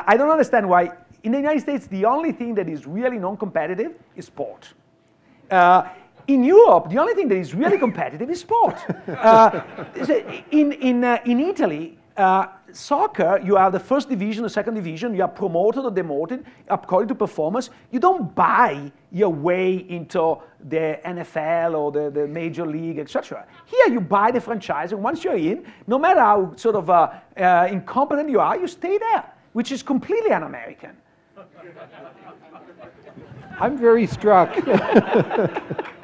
I don't understand why. In the United States, the only thing that is really non-competitive is sport. In Europe, the only thing that is really competitive is sport. In Italy, soccer, you have the first division, the second division, you are promoted or demoted according to performance. You don't buy your way into the NFL or the major league, etc. Here you buy the franchise, and once you're in, no matter how sort of incompetent you are, you stay there, which is completely un-American. I'm very struck.